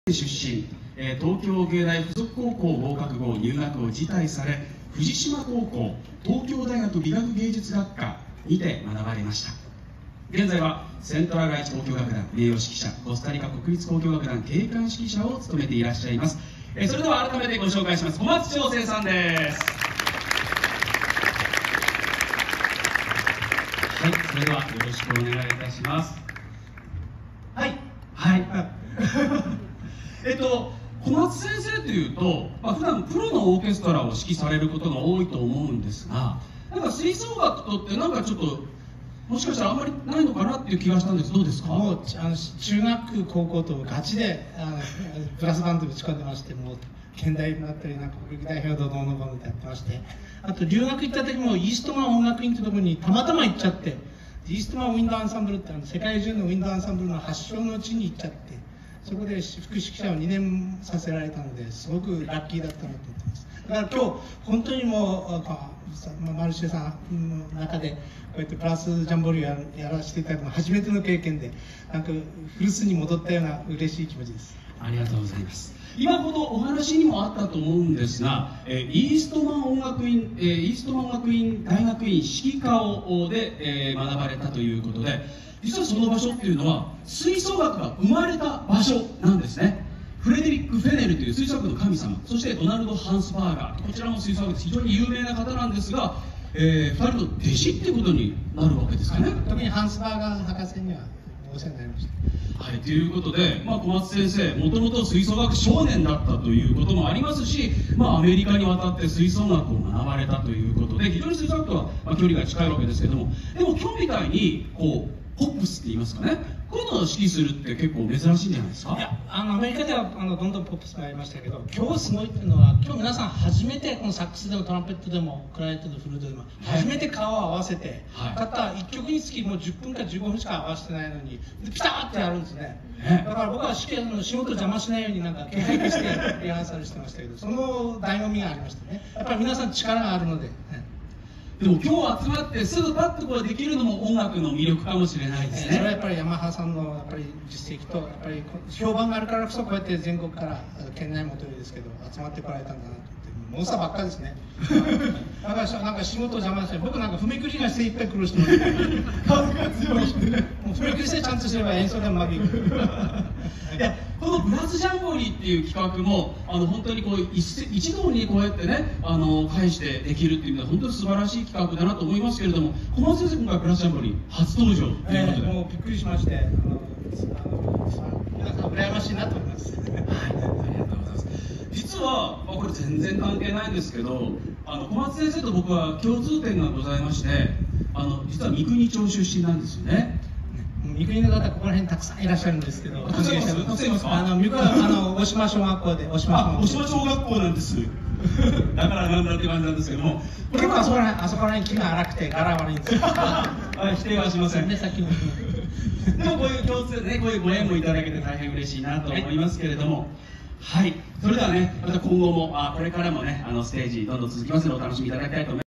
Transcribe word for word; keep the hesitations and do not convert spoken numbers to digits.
出身、えー、東京芸大附属高校合格後入学を辞退され、藤島高校、東京大学美学芸術学科にて学ばれました。現在はセントラル愛知交響楽団名誉指揮者、コスタリカ国立交響楽団景観指揮者を務めていらっしゃいます。えー、それでは改めてご紹介します。小松長生さんです。はい、それではよろしくお願いいたします。はい、はい。えっと、小松先生というと、まあ、普段プロのオーケストラを指揮されることが多いと思うんですが、なんか吹奏楽とってなんかちょっともしかしたらあんまりないのかなっていう気がしたんです。どうですか？ もうあの中学高校とガチであのブラスバンド打ち込んでまして、もう県大になったりなんか国技代表堂ののこのってやってまして、あと留学行った時もイーストマン音楽院ってところにたまたま行っちゃって、イーストマンウィンドアンサンブルってあの世界中のウィンドアンサンブルの発祥の地に行っちゃって、そこで副指揮者をにねんさせられたので、すごくラッキーだったなと思ってます。だから今日本当にもうマルシェさんの中でこうやってプラスジャンボリーを や, やらせていただくのは初めての経験で、なんか古巣に戻ったような嬉しい気持ちです。 ありがとうございます。今ほどお話にもあったと思うんですが、えー、イーストマン音楽院、えー、イーストマン音楽院大学院指揮科をで、えー、学ばれたということで、実はその場所っていうのは吹奏楽が生まれた場所なんですね。フレデリック・フェネルという吹奏楽の神様、そしてドナルド・ハンスバーガー、こちらも吹奏楽非常に有名な方なんですが、えー、ふたりの弟子っていうことになるわけですかね。 特にハンスバーガー博士にはお世話になりました。 はい、ということで、まあ、小松先生、もともと吹奏楽少年だったということもありますし、まあ、アメリカに渡って吹奏楽を学ばれたということで、非常に吹奏楽とは、まあ、距離が近いわけですけれども、でも今日みたいにこうポップスって言いますかね、こういうのを指揮するって結構珍しいんじゃないですか？ いや、あのアメリカではあのどんどんポップスがありましたけど、今日すごいっていうのは、今日皆さん初めてこのサックスでもトランペットでもクラリネットでもフルートでも初めて顔を合わせて、はい、たったいっきょくにつきもうじゅっぷんかじゅうごふんしか合わせてないのにピタッてやるんですね。だから僕は仕事邪魔しないようになんか気配してリハーサルしてましたけど、その醍醐味がありましたね。やっぱり皆さん力があるので、ね、 でも今日集まってすぐパッとこうできるのも音楽の魅力かもしれないですね。 それはやっぱりヤマハさんのやっぱり実績と、やっぱり評判があるからこそこうやって全国から県内もとりですけど集まってこられたんだなと思って、もうさばっかですね。だからなんか仕事邪魔して、僕なんか踏みくりが精一杯苦労してます。風が強い人ね。もう踏みくりしてちゃんとすれば演奏でもうまくいく。 いや、このブラスジャンボリーっていう企画もあの本当にこう 一, 一堂にこうやってね、あの返してできるっていうのは本当に素晴らしい企画だなと思いますけれども、小松先生、今回ブラスジャンボリー初登場ということで、えー、 もうびっくりしまして、あの皆さん羨ましいなと思います。はい、ありがとうございます。 実は、まあ、これ全然関係ないんですけど、あの小松先生と僕は共通点がございまして、あの実は三国町出身なんですよね。 三国の方ここら辺たくさんいらっしゃるんですけど、 たくさんいますか？ あの三国はあの大島小学校で、大島大島小学校なんです。だからなんだって感じなんですけども、 結構あそこら辺あそこら辺木が荒くて柄悪いんですよ。 はい、否定はしません。 ね、さっきも。 でもこういう共通ね、こういうご縁もいただけて大変嬉しいなと思いますけれども、はい、それではね、また今後もあこれからもね、あのステージどんどん続きますのでお楽しみいただきたいと思います。